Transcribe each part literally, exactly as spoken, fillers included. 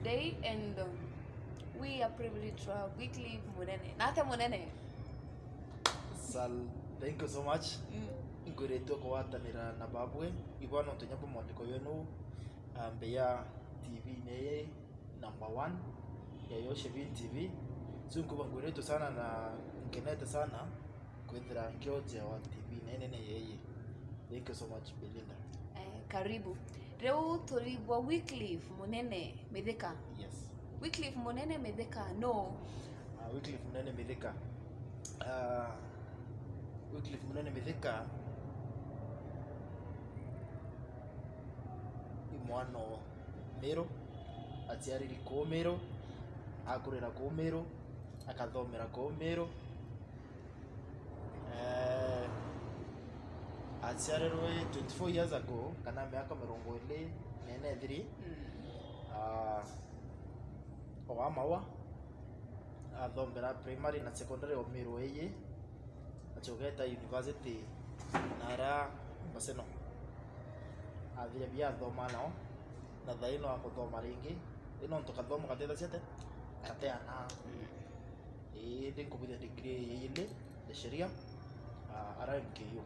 today, and um, we are privileged to have Wycliffe Munene. Nate Munene. Sal, thank you so much. Ngureto kwa watanira na babwe ibona ntonyabo mondiko yenu ambeya T V ne number one ya Yoshe Bin T V. So nguba ngureto sana na ngeneta sana kwendra ngioje wa T V nene ne yeye. Thank you so much Belinda. Eh, karibu. Leo tulibwa Wycliffe Munene Mithika. Yes. Wycliffe Munene Mithika no. Uh, Wycliffe Munene Mithika. Uh, Wycliffe Munene Mithika imwano Mero atiariri ko Mero akurira ko Mero akathomera ko Mero eh atiarirwe twenty-four years ago kana miaka mirongo ine nene three ah owa mawa athomera primary na secondary o Mero eye achogeta university nara baseno athire bia thoma nao na thaino akuthoma ringi ino ntukathoma kathetha ciate kateana ii ndinkubithia degree ile ya sheria R M K U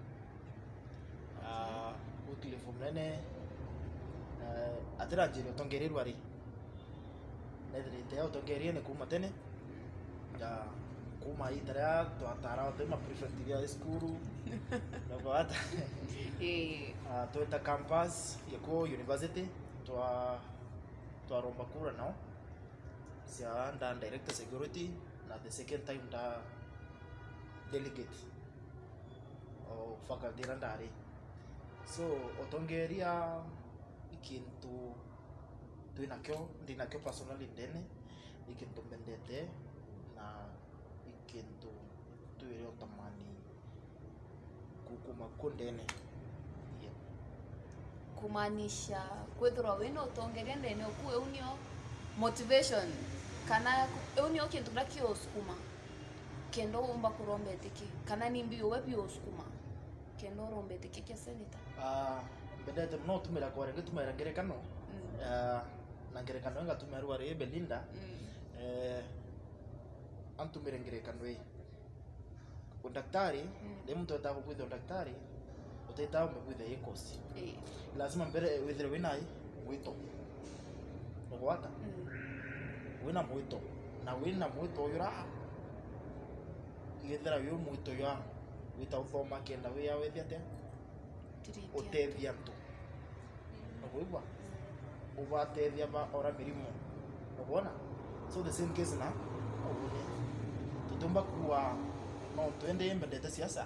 ah Wycliffe Munene atira njiri utongerirwa ri nethirite utongerie ni kuma tene ya kuma itara twatara tema prefect ya school no hata Eh, uh, tueta campus yako university twa twa romba kura nao sia nda director security na the second time da delegate o faculty randari so otongeria ikintu tuinakyo ndinakyo personally ndene ikintu mbendete na ikintu tuire otamani kukuma kundene yeah. kumaanisha kwethura wino utongeria ndene ku eunio motivation kana eunio kintu krakio sukuma kendo umba kurombetiki kana nimbi we bio sukuma kendo rombetiki kia senator ah bedete no tumira kwa rege tumira ngerekano ah na ngerekano nga tumira wari Belinda eh antumire ngerekano we udaktari de mtu ataka kuitha udaktari utaita umekuitha yekosi eh lazima mbere withire winai mwito ngwata wina mwito na wina mwito yura yethera yo mwito ya wita uthoma kenda we awethia te utethia mtu ngwigwa ubatethia ba ora mirimo ngona so the same case na obune tutumba kuwa no twende mbendete siasa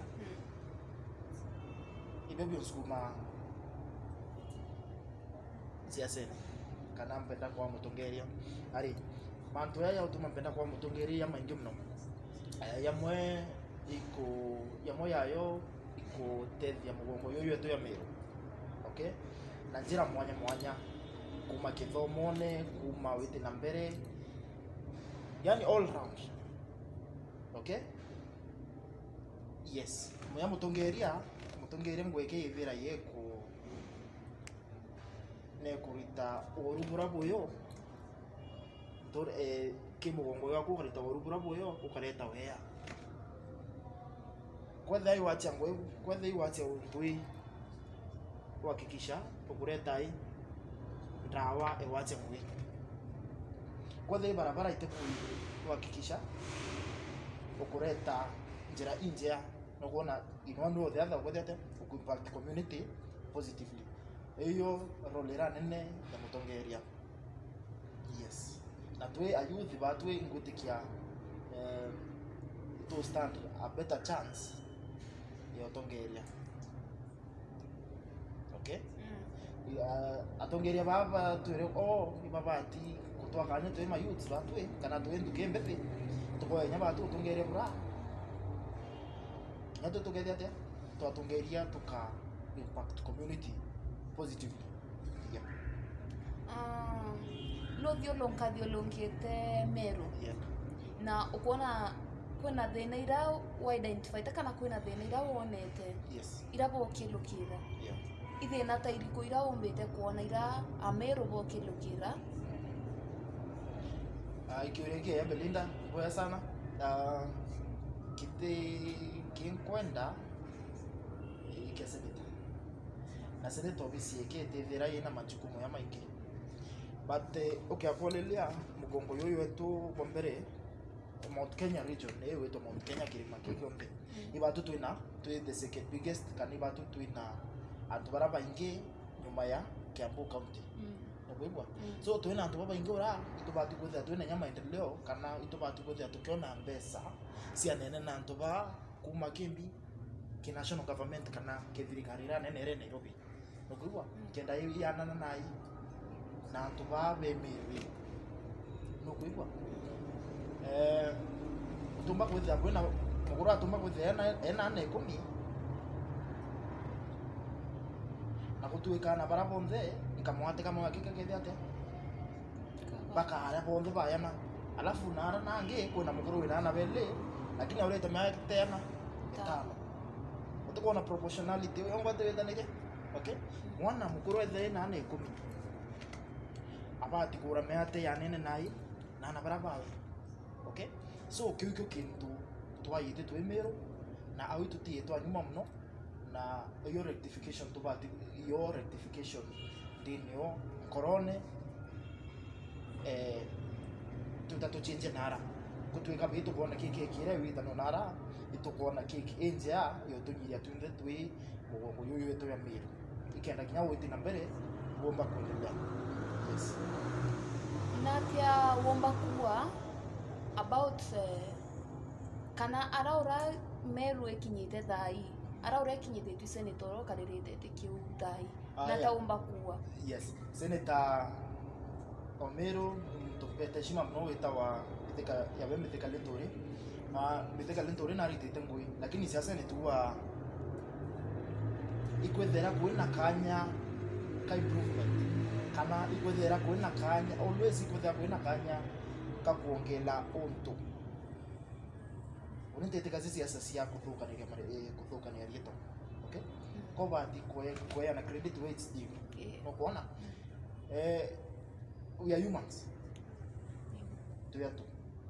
ibe byosukuma siasa kana mpenda kwa mutongeria ari mantu ya utuma mpenda kwa mutongeria maingi mno yamwe iko yamwe yayo iko tethia mugongo yoyo eto ya Mero okay na njira mwanya mwanya kuma kithomone kuma wite na mbere yani all round okay yes muya mutongeria mutongeria ngweke ithira yeko ne kurita orubura boyo tor eh kimugongo yako kurita orubura boyo ukareta weya kwetha iwacha ngwe kwetha iwacha untui kuhakikisha ukureta hii ndawa ewache ngwe kwetha barabara itekui kuhakikisha ukureta njira injea no kuona inono the other kwethete ku impact community positively eyo rolera nene ya mutongeria yes na twe ayuthi batwe ngutikia eh to stand a better chance ya utongeria okay mm. uh, atongeria baba twere oh ibabati kutwakanya twe mayuthi batwe kana twe nduke mbethi tukoya nyabatu utongeria bra nato together there to atongeria tuka impact community positively yeah um no dio lonka dio lonkete Mero yeah na ukona kwena thina ira wa identify kana kwena thina ira wonete yes ira bokilukira yeah ithina ta iriko ira umbite kuona ira Amero bokilukira Ah, ikiurekia ya Belinda boya sana. Ah, kite kinkwenda ikeseneta. Na seneta obisi ekete thera ina majukumu ya maingi. But okay, akolelia mugongo yoyo wetu bombere Mount Kenya region eh wetu Mount Kenya kirima kigombe. Ibatu tuina tu the second biggest kanibatu tuina atubara baingi nyuma ya Kiambu County. Nobwebwa. So tuina atubaba ingi ora itubatu kuthia tuina nyama endeleo kana itubatu kuthia tukiona mbesa cia nene na ntuba kuma Kimbi ki national government kana kithirikari ra nene re Nairobi. Nobwebwa. Kenda yana na nai na ntuba bemewe. Nobwebwa. Eh tumba kuthia kwina muguru atumba kuthia ena ena na ikumi na kutuika na bara bonde ikamwate kama hakika kethia ate baka ara bonde bayana alafu nara nange kuna muguru wina na bele lakini aurete maya tena tano utakona proportionality yongo teweta neke okay mwana muguru ethe na na ikumi abati kura meate ya nene nai na na bara bawe okay so kiuko kintu twayite twemero na au tutie twa nyuma mno na yo rectification tubati yo rectification dinyo corona eh tutatu change nara kutwika bitu kuona kiki kire wita no nara itukuona kiki enja yo tunyiria tunde twi mugongo yoyo wetu ya miro ikenda kinya witi na mbere bomba kuendelea yes natia womba kuwa about uh, kana araura meru ekinyite thai araura ekinyite tu senator karerete tekiu thai Ah, na yeah. taumba kuwa yes Senator Omero tupete shima mno itawa mithika ya we mithika lentori ma mithika lentori na ritete ngui lakini siasa ni tuwa ikwethera kwina kanya ka improvement kana ikwethera kwina kanya always ikwethera kwina kanya ka kuongela onto unitete kazi siasa sia kuthuka ni kama kuthuka ni rieto okay ko bati ko na credit weights deep no kuona eh we are humans tuyato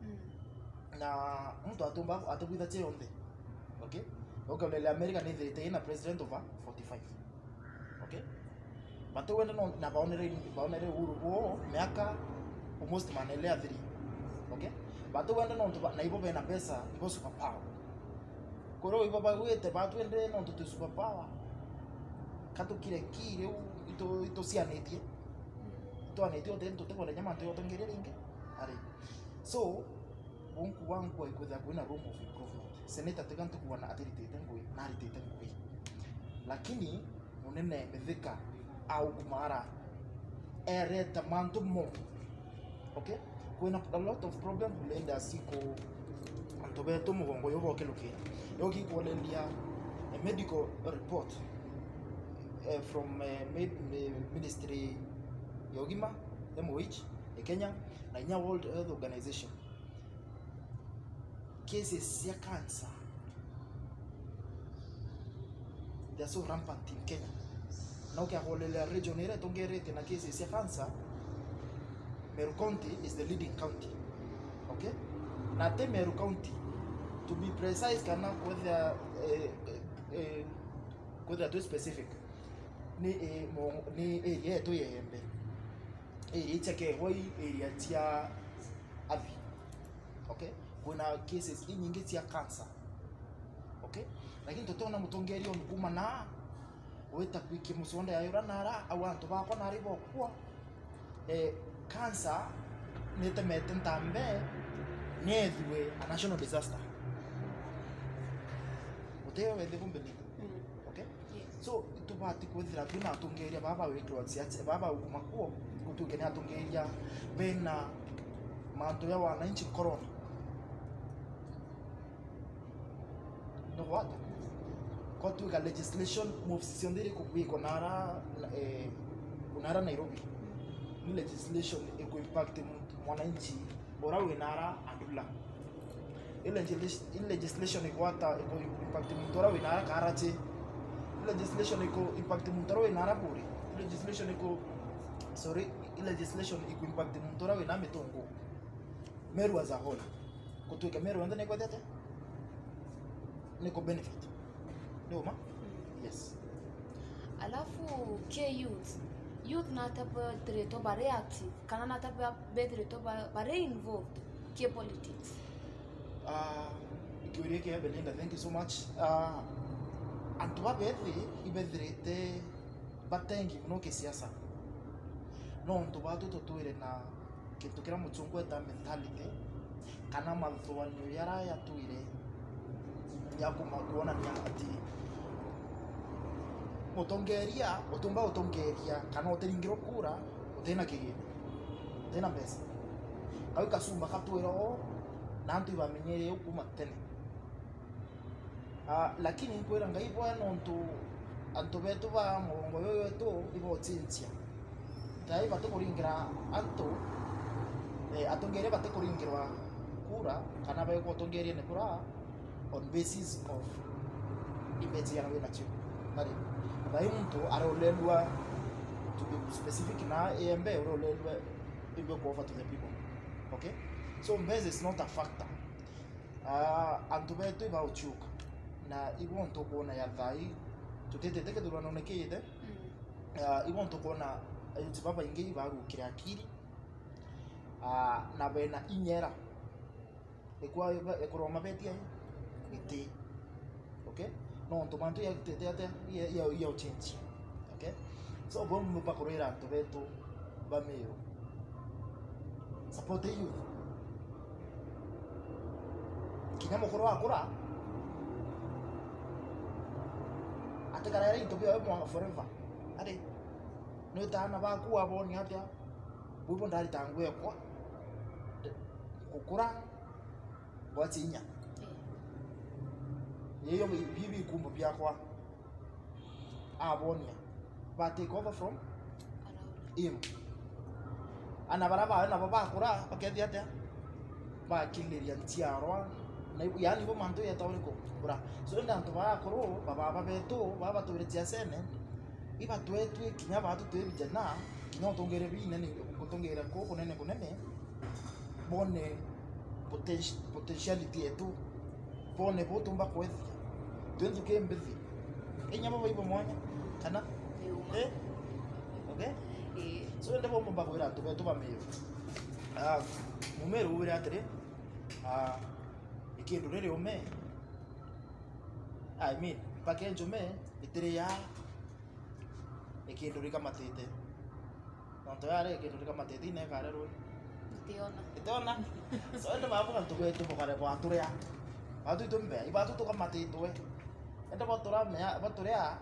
na mtu atumba atubitha che onde okay okay le America ni the ina president over forty-five okay batu wenda no na baonere baonere uhuru ko miaka almost manelea three okay batu wenda no na ibo bena pesa ibo super power koro ibo bagwete batu wende no tu super power katu kire kire ito ito sianetie to anetie otento te kole nyama to tongere ringe ari so bunku wangu aikuza kuina room of improvement senator tegantu kuona atirite ngui na atirite ngui lakini munene methika au kumara ereta mantu mo okay kuna a lot of problem blenda siko antobe to mugongo yobo keluke yogi kuolelia a medical report uh, from uh, med, uh, ministry yogima M O H the Kenya na nya World Health Organization cases ya cancer they are so rampant in Kenya now ke kuolelia region ere tongere tena cases ya cancer Meru County is the leading county okay na te Meru County to be precise kana whether eh eh whether to specific ni eh, mo, ni area to yembe area chake hoi area tia avi okay kuna cases nyingi tia cancer okay lakini totona mutongeri omukuma na weta kwiki musonda yayura nara awantu bako nari bokwa eh cancer netemete ntambe nethwe a national disaster uteo wende kumbeli okay so tubati kwethira tuna atungeria baba wetu atsiache baba ukumakuo kutugenia atungeria bena manto ya wananchi corona no what kwa tuga legislation moves ndiri kukwiko nara eh unara Nairobi ni legislation iko impact mwananchi ora winara andula ile legislation iko hata iko impact mtora winara karache legislation iko impact mtora winara buri legislation iko sorry ile legislation iko impact mtora winara metongo Meru as a whole kutuika Meru ende neko tete neko benefit ndio ma yes. Alafu ke youth youth na tapa treto bare active kana na tapa be treto bare involved ke politics. Ah, ikiuria ke Belinda, thank you so much. Ah, antu babethi ibethirite batengi muno ke siasa. No antu batu tutwire na kintu kira muchungu eta mentality kana mathuanio yara yatuire ya kumakuona ni ati mutongeria utumba utongeria kana utiringiro kura utena kigini utena pesa au kasumba katwiro na antu ibamenyere ukuma tene. Ah, lakini nkwira ngai bwana ontu antu betu ba murongo yoyo etu ibo tsintia tai batu kuringira antu eh atongere batu kuringirwa kura kana bayo kutongeria ne kura on basis of image ya wena chiku nari bai muntu arolelwa to be specific na embe arolelwa ibo ko offer to the people. Okay, so mbeze is not a factor. Ah, antu betu iba uchuka na ibo nto kuona ya thai tutete teke durana onekete. Ah, ibo nto kuona ayuti baba ingi barukira akiri. Ah, na bena inyera ekwa ekoro mabeti ayi ite. Okay, no nto mantu ya tete ate ya ya ya change. Okay, so bo mu bakorera antu betu bamero support you kinyamo koro akora atakara into byo mo forever ade no tana ba ku aboni atya bubo ndali tangwe kwa kukura watinya yeyo bibi kumbu byakwa abonia ba take over from him ana baraba na baba kura bakethia ate ba kiliria ntiarwa na yani bo manto ya tawiko kura so nda nto ba kuro baba baba beto baba turetia sene iba twetu kinya batu twebi jana kinya tongere bine ni kutongera ko kunene kunene bone potential potentiality etu bone botumba kwezi twenzu kembezi enyama bo ibo mwanya kana eh okay eh so ndebo mba kwira to beto ba meyo ah mumero ubira atire ah ikindu rere ome I mean pakenjo me itire ya ikindu rika matete nonto yare ikindu rika matete ine kare ro Tiona itona so ndo babu kan to beto bokare kwa ature ya atu itombe ibatu to kamatete we ndo batura me bature ya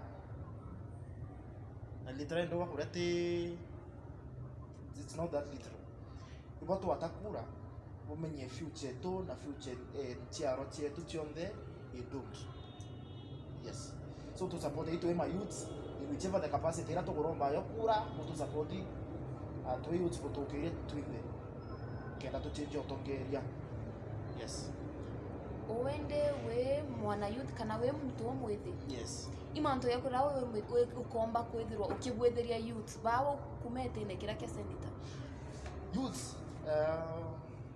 na literal ndo bakurate it's not that literal ibatu watakura bumenye future to na future eh tiaro tietu tionde idut yes so to support it to my youths in whichever the capacity ira to kuromba yo kura to support it to youths to kire twinde kenda to change otongeria yes uende we mwana youth kana we mtu wo mwithi yes imanto yako rawe we ukomba kwethirwa ukibwetheria youth bawo kumete ne kira ke senator youths uh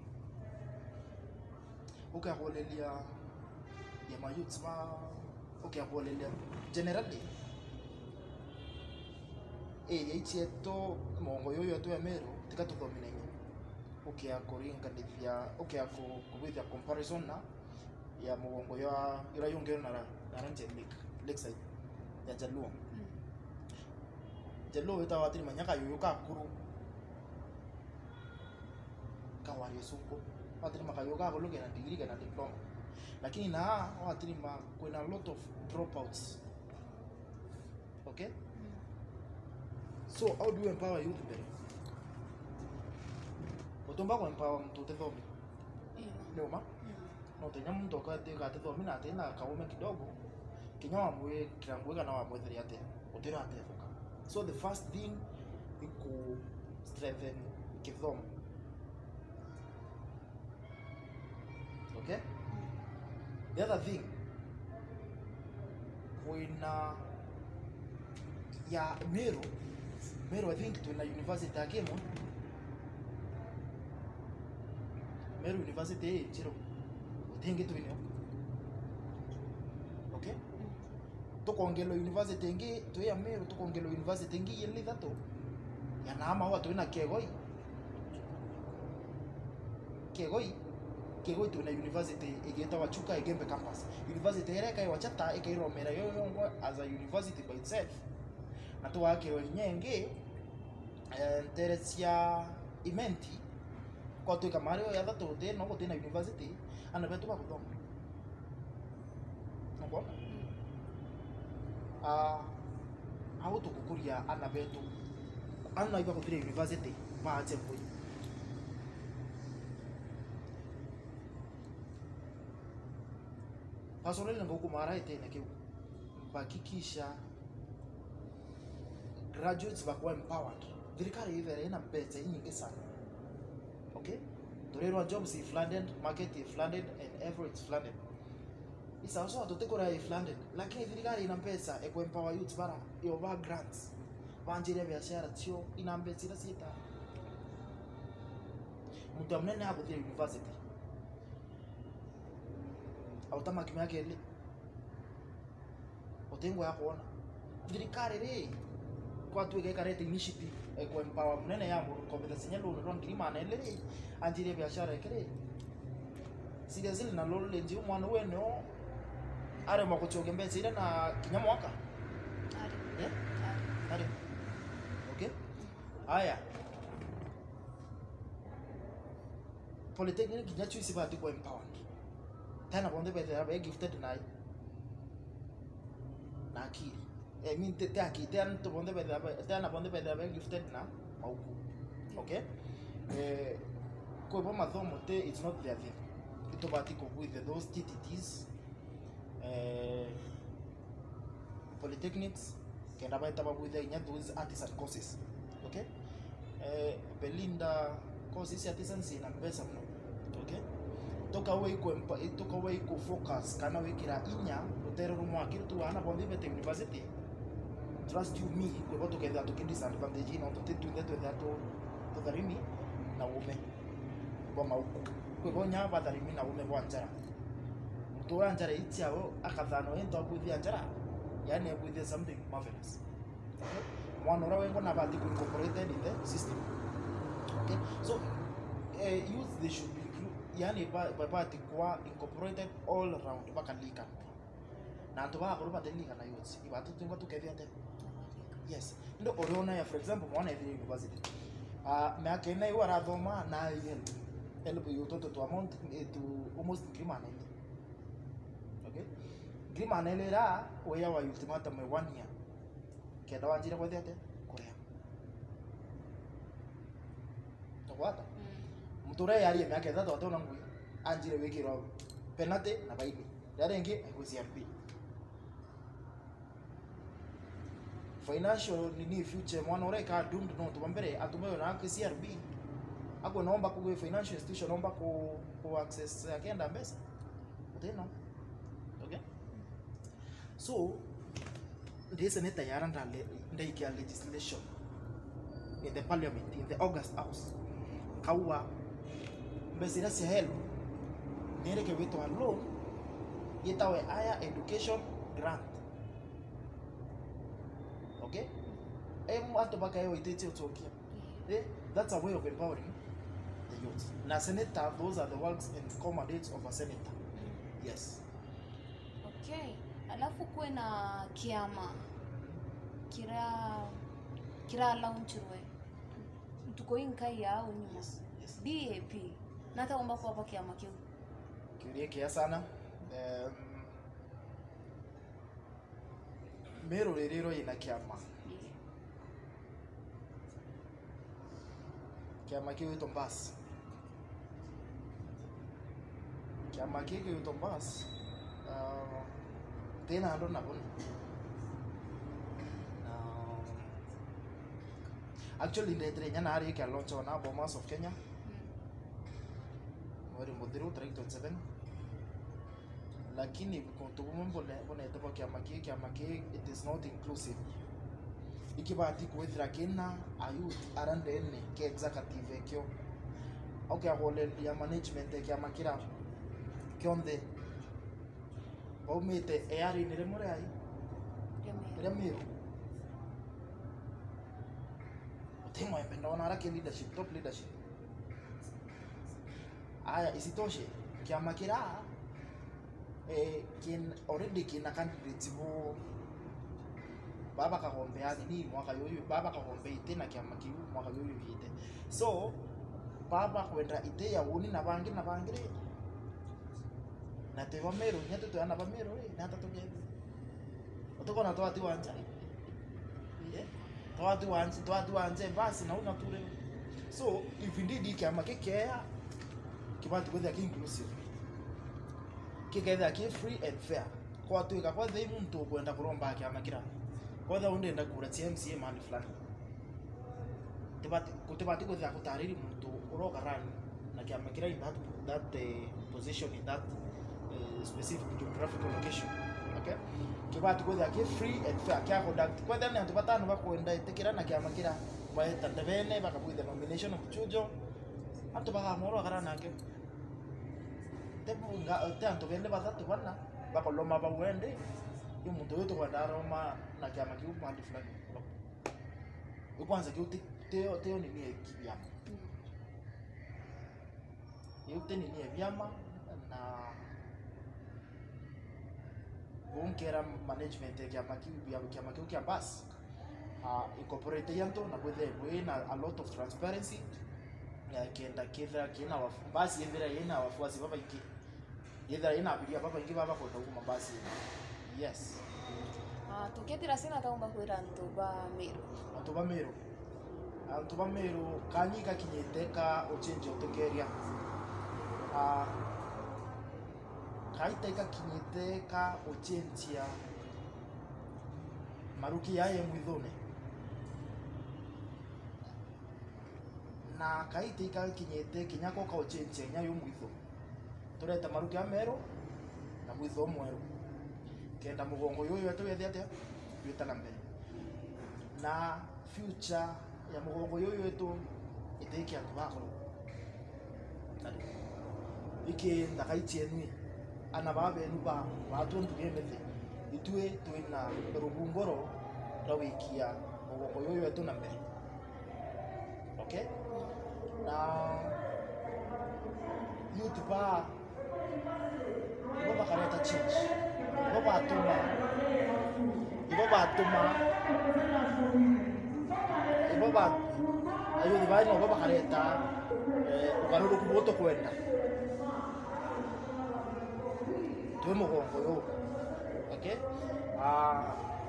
okay holelia ya ma youths ba okay holelia generally eh yecheto mongo yoyo to ya mero tika to dominenya okay akoringa divya okay ako kubithia comparison na ya mongo ya ira yongero na na ranje lake lakeside ya Jaluo Jaluo ita watiri manyaka yoyo ka kuru kawari suko watiri makayoga ko loke na degree kana diploma lakini na watiri ma kuna a lot of dropouts. Okay, so how do you empower youth better? Utomba ko empower mtu tethomi ndio ma no tenya mtu kwa tega tethomi na tena kaume kidogo kinywa mwe kirangweka na wamwetheria ate utira atefuka. So the first thing iku strengthen kithomo. Okay, the other thing when uh, ya Meru Meru I think to na university ya Kemo Meru University chiro utingi twinyo okay tukongelo university ngi tuya Meru tukongelo university ngi yeli thato yanama watu ina kegoi kegoi kegoi tuna university igeta wachuka igembe campus university ereka iwachata ikairomera yoyongo as a university by itself na tu wake wenyenge teresia imenti kwa tu kamario ya thato te no ko tena university ana betu ba kutomo no ah au tukukuria ana betu ana iba kutire university ma ache boy Pasonele ngo kumara itene ke bakikisha graduates bakuwa empowered. Thirikari ivere ina pesa nyingi sana. Okay? Torero jobs is flooded, market is flooded and everything is flooded. Isa also tutekora is flooded. Lakini thirikari ina pesa e ku empower youth bara yo ba grants. Banjire biashara tio ina pesa ila sita. Mtu amnene hapo the university. Autama kimi yake ile otengo ya kuona thirikari ri kwa tu ika rete initiative e ku empower mnene ya mu competence nyalo ndo ngirima na ile ri anjire biashara ikire sija zile na lolo lenji mwana weno are makuchoge mbese ile na kinyamwaka Ari. eh ari okay haya polytechnic kinyachu isibati ku empower tena bonde bete abe gifted na na akili eh min te akili tena to bonde bete abe tena bonde bete abe gifted na mauku okay eh ko bo mathomo te it's not their thing ito batiko with those T T Ts eh polytechnics kenda baita babu with those artisan courses okay eh Belinda courses artisans ina pesa mno okay toka we ko toka we ko focus kana we kira inya utero rumo akitu ana bonde bete university trust you me ko boto ke dato ke disadvantage no to tetu ndeto dato to darimi na ume kwa mauko ko bonya ba darimi na ume kwa njara mtu anjara ichao akathano ento abuthi anjara yani abuthi something marvelous okay mwana ora wengo na bati ku incorporated in the system okay so uh, youth they should be yani babati kwa incorporated all around bakalika na ndo ba kurupa telika na youth ibatu tingo tukethia te yes ndo oriona ya for example mwana ya university ah me akena iwa rathoma na yen elbo yutoto to amount to almost criminal okay criminal era oya wa ultimatum one year kenda wanjira kwa thete korea to wata mutore yari me akeza to to ngui anjire wekiro penalty na baini yarengi ku C R B financial nini future mwana ore ka doomed no to mbere atumeyo na C R B ako naomba ku financial institution naomba ku ku access akenda mbesa uteno okay so this is neta yaranda ndaikia legislation in the parliament in the August house kawa mbesira si help nere ke wetu alone yetawe higher education grant okay em ato baka yo itete otokia eh that's a way of empowering the youth na senator those are the works and commandates of a senator yes okay alafu kuwe na kiama kira kira launchirwe tuko inkai yao nyuma yes, yes. D A P nata omba kwa hapa kiama kiu kiurie kia sana um, mero rerero ina kiama kiama kiu ito mbas kiama kiu ito mbas uh, tena ando na bona um, actually ndetre nyana ari ke launch na Bomas of Kenya wari mudhiru tarehe twenty-seven lakini kuntubumbo le bona etapo kiama kiu kiama kiu it is not inclusive ikibati kuwethira kina ayuth arandene ke executive ekyo okay agole ya management ya makira kionde baumite eari nire muri ai ria miru otemo mpenda ona ara leadership top leadership aya isitoshe kia makira eh kin already kina candidates bo baba kagombea ni mwaka yoyo baba kagombea tena kia makiu mwaka yoyo yite so baba kwenda ite ya uni na bangi na bangire na te bamero nyato to ana bamero eh na tato gebe otoko na toati wanja eh toati wanja toati wanja basi na una ture so if indeed kia makekea kibati kwenda inclusive kigeza ki free and fair kwa tuika kwa thei muntu kwenda kuromba kia makira kwa tha unde nda kura T M C mali fulani tibati kutibati kwa kutariri muntu uroga rani na kia makira in that that uh, position in that uh, specific geographical location okay kibati kwa ki free and fair kia conduct kwa tha ndu batano bakwenda itikira na kia makira baeta ndebene bakabuithe nomination of chujo antu bakamoro garana ke tepunga tanto vende batatu bana bakoloma bawende umuntu wetu kwa daroma na kiama kiu mali fulani ukwanza kiu teo teo ni mie kibyama yote ni mie byama na bunkera management ya kiama kiu bya kiama kiu kia bas uh, incorporate yanto na kwethe bwina a lot of transparency ya kienda kidha kina basi yendera yena wafuasi baba iki yendera yena abiria baba ingi baba kwa nduma basi yes ah tuketira sina taomba kwera ntuba mero ntuba mero ntuba mero kanyika kinyeteka ochenje otekeria ah kaiteka kinyeteka ochenjia maruki yaye mwithone na kaitika kinyete kinyako ka ochenje nyayo mwitho tureta maruki amero na mwitho mwero kenda mugongo yoyo wetu yethe atia yuta na mbere na future ya mugongo yoyo wetu iteki atubako iki ndakaitie nui ana babe nuba watu ntugemete itue tuina rubungoro rawikia mugongo yoyo wetu na mbere okay na youth ba baba kareta change baba atuma baba atuma baba ayo divai no baba kareta eh ukaruru kuboto kwenda tuwe mugongo yo okay ah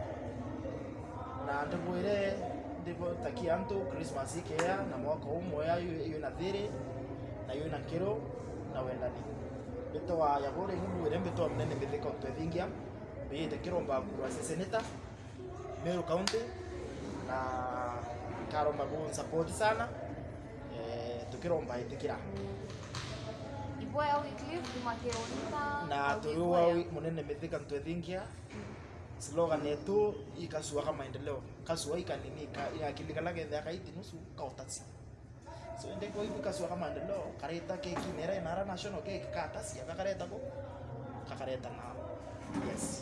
na ndibwire ndipo takia mtu Christmas ikea na mwaka umwe ayo na thiri na yo na kiro na wendani beto wa yagore ngubwire beto mnene metheka twethingia biyete kiromba kwa senator Meru County na karomba bu support sana eh tukiromba itikira iboya Wycliffe kumakeonita na turuwa munene metheka twethingia slogan yetu ikasua kama maendeleo kasua ikaninika yakilika lake ya kaiti nusu kautasi so ende kwa hivi kasua kama maendeleo kareta keki nera inara national cake katasi akakareta ko kakareta na yes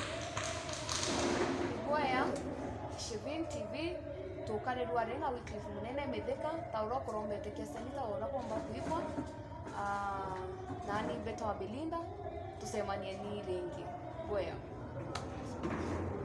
boya Shivin T V tukare rware na Wycliffe munene metheka tauro korombete kesenita ora komba kuikwa ah nani beto wa Belinda tusemanie ni lingi boya